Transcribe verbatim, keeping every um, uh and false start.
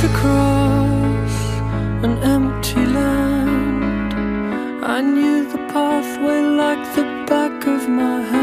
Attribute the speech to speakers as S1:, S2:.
S1: across an empty land. I knew the pathway like the back of my hand.